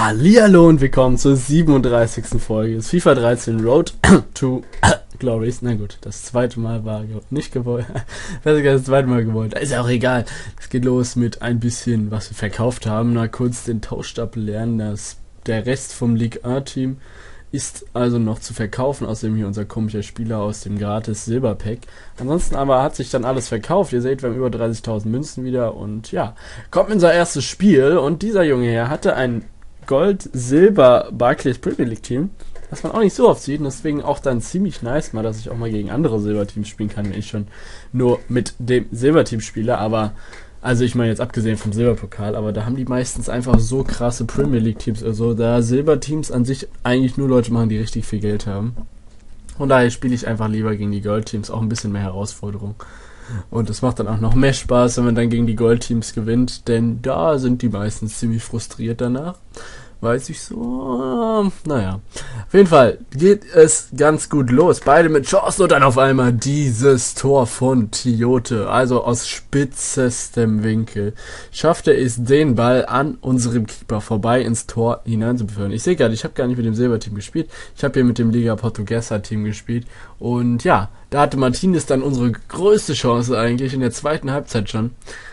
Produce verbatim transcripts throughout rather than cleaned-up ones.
Hallihallo und willkommen zur siebenunddreißigsten Folge des FIFA dreizehn Road to Glories. Na gut, das zweite Mal war nicht gewollt. Das ist das zweite Mal gewollt. Ist ja auch egal. Es geht los mit ein bisschen, was wir verkauft haben. Na, kurz den Tauschstapel lernen. Das, der Rest vom Ligue eins Team ist also noch zu verkaufen. Außerdem hier unser komischer Spieler aus dem gratis Silberpack. Ansonsten aber hat sich dann alles verkauft. Ihr seht, wir haben über dreißigtausend Münzen wieder. Und ja, kommt in unser erstes Spiel. Und dieser Junge hier hatte ein Gold-Silber-Barclays Premier League Team, was man auch nicht so oft sieht und deswegen auch dann ziemlich nice mal, dass ich auch mal gegen andere Silberteams spielen kann, wenn ich schon nur mit dem Silberteam spiele, aber, also ich meine jetzt abgesehen vom Silberpokal, aber da haben die meistens einfach so krasse Premier League Teams, also da Silberteams an sich eigentlich nur Leute machen, die richtig viel Geld haben. Und daher spiele ich einfach lieber gegen die Gold-Teams, auch ein bisschen mehr Herausforderung. Und es macht dann auch noch mehr Spaß, wenn man dann gegen die Gold-Teams gewinnt, denn da sind die meistens ziemlich frustriert danach. Weiß ich so, naja. Auf jeden Fall geht es ganz gut los. Beide mit Chance und dann auf einmal dieses Tor von Tiote. Also aus spitzestem Winkel schafft er es, den Ball an unserem Keeper vorbei ins Tor hineinzuführen. Ich sehe gerade, ich habe gar nicht mit dem Silberteam gespielt. Ich habe hier mit dem Liga Portuguesa Team gespielt. Und ja, da hatte Martinez dann unsere größte Chance eigentlich in der zweiten Halbzeit schon.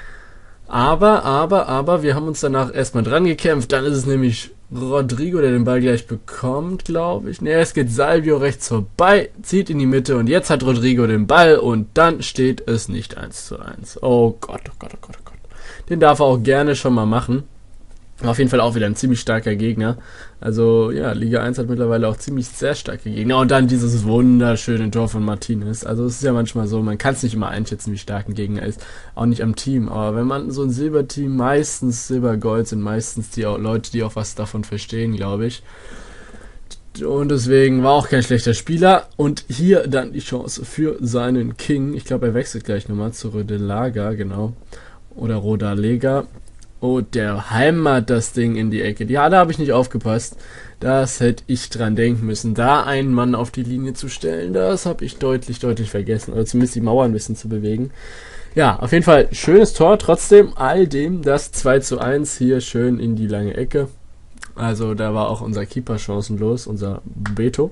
Aber, aber, aber, wir haben uns danach erstmal dran gekämpft. Dann ist es nämlich Rodrigo, der den Ball gleich bekommt, glaube ich. Ne, es geht Salvio rechts vorbei, zieht in die Mitte und jetzt hat Rodrigo den Ball und dann steht es nicht eins zu eins. Oh Gott, oh Gott, oh Gott, oh Gott. Den darf er auch gerne schon mal machen. Auf jeden Fall auch wieder ein ziemlich starker Gegner. Also, ja, Liga eins hat mittlerweile auch ziemlich sehr starke Gegner. Und dann dieses wunderschöne Tor von Martinez. Also, es ist ja manchmal so, man kann es nicht immer einschätzen, wie stark ein Gegner ist. Auch nicht am Team. Aber wenn man so ein Silberteam, meistens Silber-Gold sind meistens die auch Leute, die auch was davon verstehen, glaube ich. Und deswegen war auch kein schlechter Spieler. Und hier dann die Chance für seinen King. Ich glaube, er wechselt gleich nochmal zu Rodelaga, genau. Oder Rodalega. Oh, der hämmert das Ding in die Ecke. Ja, da habe ich nicht aufgepasst. Das hätte ich dran denken müssen, da einen Mann auf die Linie zu stellen. Das habe ich deutlich, deutlich vergessen. Oder zumindest die Mauer ein bisschen zu bewegen. Ja, auf jeden Fall schönes Tor. Trotzdem all dem das zwei zu eins hier schön in die lange Ecke. Also da war auch unser Keeper chancenlos, unser Beto.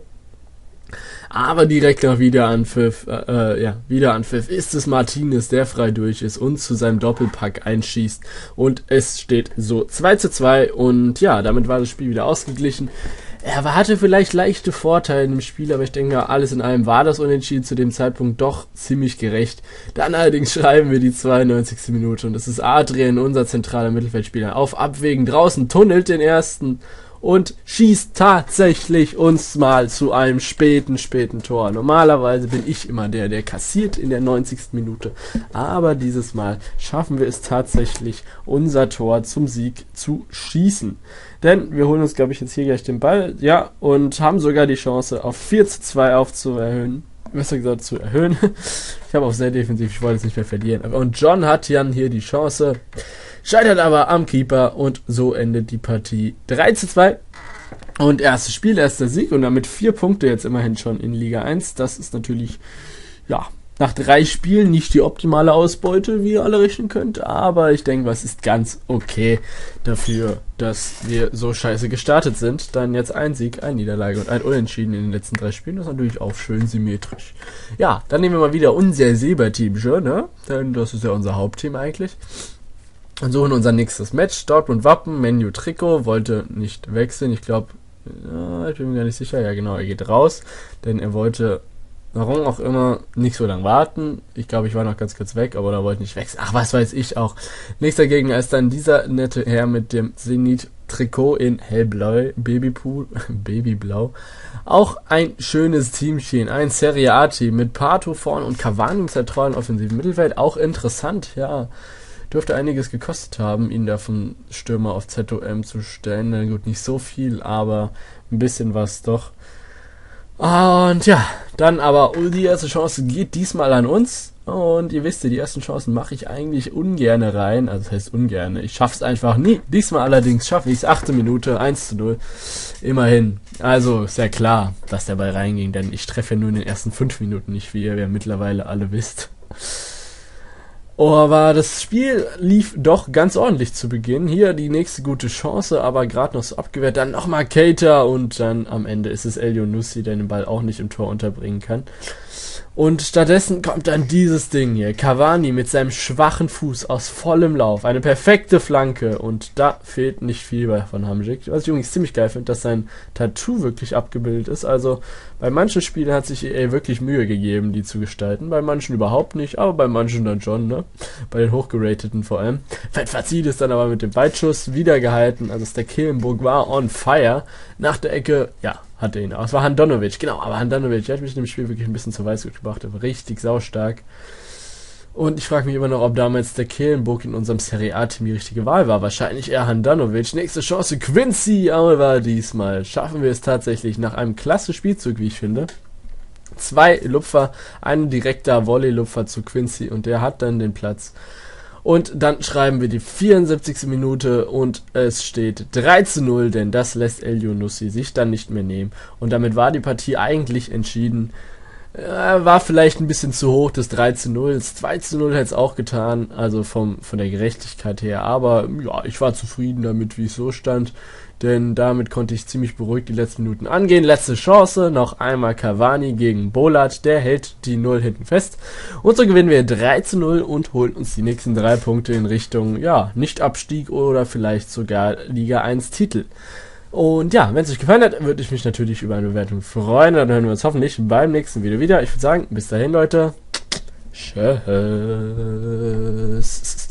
Aber direkt nach Wiederanpfiff, äh, ja, Wiederanpfiff ist es Martinez, der frei durch ist und zu seinem Doppelpack einschießt. Und es steht so zwei zu zwei und ja, damit war das Spiel wieder ausgeglichen. Er hatte vielleicht leichte Vorteile im Spiel, aber ich denke, alles in allem war das Unentschieden zu dem Zeitpunkt doch ziemlich gerecht. Dann allerdings schreiben wir die zweiundneunzigste Minute und es ist Adrian, unser zentraler Mittelfeldspieler, auf Abwägen draußen, tunnelt den ersten und schießt tatsächlich uns mal zu einem späten, späten Tor. Normalerweise bin ich immer der, der kassiert in der neunzigsten Minute. Aber dieses Mal schaffen wir es tatsächlich, unser Tor zum Sieg zu schießen. Denn wir holen uns, glaube ich, jetzt hier gleich den Ball. Ja, und haben sogar die Chance, auf vier zu zwei aufzuerhöhen. Besser gesagt, zu erhöhen. Ich habe auch sehr defensiv, ich wollte es nicht mehr verlieren. Und John hat dann hier die Chance, scheitert aber am Keeper und so endet die Partie drei zu zwei. Und erstes Spiel, erster Sieg und damit vier Punkte jetzt immerhin schon in Liga eins. Das ist natürlich, ja, nach drei Spielen nicht die optimale Ausbeute, wie ihr alle rechnen könnt. Aber ich denke, es ist ganz okay dafür, dass wir so scheiße gestartet sind. Dann jetzt ein Sieg, eine Niederlage und ein Unentschieden in den letzten drei Spielen. Das ist natürlich auch schön symmetrisch. Ja, dann nehmen wir mal wieder unser Silberteam schon, ne? Denn das ist ja unser Hauptteam eigentlich. Und suchen unser nächstes Match. Dortmund Wappen, Menu Trikot, wollte nicht wechseln. Ich glaube, ja, ich bin mir gar nicht sicher. Ja genau, er geht raus, denn er wollte, warum auch immer, nicht so lange warten. Ich glaube, ich war noch ganz kurz weg, aber er wollte nicht wechseln. Ach, was weiß ich auch. Nächster Gegner ist dann dieser nette Herr mit dem Zenit Trikot in hellblau, Babypool, Babyblau. Auch ein schönes Teamchen, ein Serie A Team mit Pato vorn und Cavani im zentralen offensiven Mittelfeld. Auch interessant, ja. Dürfte einiges gekostet haben, ihn da vom Stürmer auf Z O M zu stellen. Na gut, nicht so viel, aber ein bisschen was doch. Und ja, dann aber die erste Chance geht diesmal an uns. Und ihr wisst ja, die ersten Chancen mache ich eigentlich ungerne rein. Also das heißt ungerne. Ich schaff's einfach nie. Diesmal allerdings schaffe ich es. Achte Minute, eins zu null. Immerhin. Also ist ja klar, dass der Ball reinging, denn ich treffe ja nur in den ersten fünf Minuten nicht, wie ihr ja mittlerweile alle wisst. Oh, aber das Spiel lief doch ganz ordentlich zu Beginn. Hier die nächste gute Chance, aber gerade noch so abgewehrt. Dann nochmal Keita und dann am Ende ist es Elyounoussi, der den Ball auch nicht im Tor unterbringen kann. Und stattdessen kommt dann dieses Ding hier. Cavani mit seinem schwachen Fuß aus vollem Lauf. Eine perfekte Flanke. Und da fehlt nicht viel bei von Hamsik. Was ich übrigens ziemlich geil finde, dass sein Tattoo wirklich abgebildet ist. Also bei manchen Spielen hat sich E A wirklich Mühe gegeben, die zu gestalten. Bei manchen überhaupt nicht, aber bei manchen dann schon, ne? Bei den hochgerateten vor allem. Fazil ist dann aber mit dem Weitschuss wieder gehalten. Also Stekelenburg war on fire. Nach der Ecke, ja, hatte ihn auch. Es war Handanovic, genau, aber Handanovic, der hat mich in dem Spiel wirklich ein bisschen zur Weißglut gebracht, aber richtig saustark. Und ich frage mich immer noch, ob damals der Kehlenburg in unserem Serie A-Team die richtige Wahl war. Wahrscheinlich eher Handanovic. Nächste Chance, Quincy, aber diesmal schaffen wir es tatsächlich nach einem klasse Spielzug, wie ich finde. Zwei Lupfer, ein direkter Volley-Lupfer zu Quincy und der hat dann den Platz. Und dann schreiben wir die vierundsiebzigste Minute und es steht drei zu null, denn das lässt Elyounoussi sich dann nicht mehr nehmen. Und damit war die Partie eigentlich entschieden. Äh, war vielleicht ein bisschen zu hoch, das drei zu null. Das zwei zu null hätte es auch getan, also vom, von der Gerechtigkeit her. Aber ja, ich war zufrieden damit, wie es so stand. Denn damit konnte ich ziemlich beruhigt die letzten Minuten angehen. Letzte Chance, noch einmal Cavani gegen Bolat, der hält die Null hinten fest. Und so gewinnen wir drei zu null und holen uns die nächsten drei Punkte in Richtung, ja, Nicht-Abstieg oder vielleicht sogar Liga eins Titel. Und ja, wenn es euch gefallen hat, würde ich mich natürlich über eine Bewertung freuen. Dann hören wir uns hoffentlich beim nächsten Video wieder. Ich würde sagen, bis dahin, Leute. Tschüss.